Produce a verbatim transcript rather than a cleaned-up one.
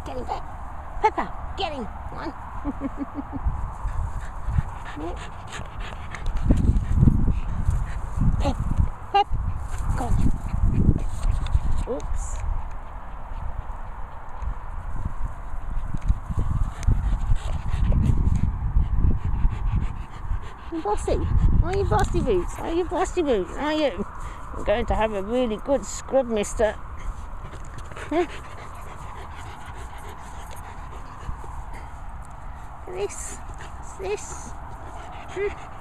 Get him back. Peppa, get him. Come on. Pep, Pep. Go on. Oops. You bossy? Are you bossy boots? Are you bossy boots? Are you? I'm going to have a really good scrub, mister. Huh? Look at this. What's this? Huh?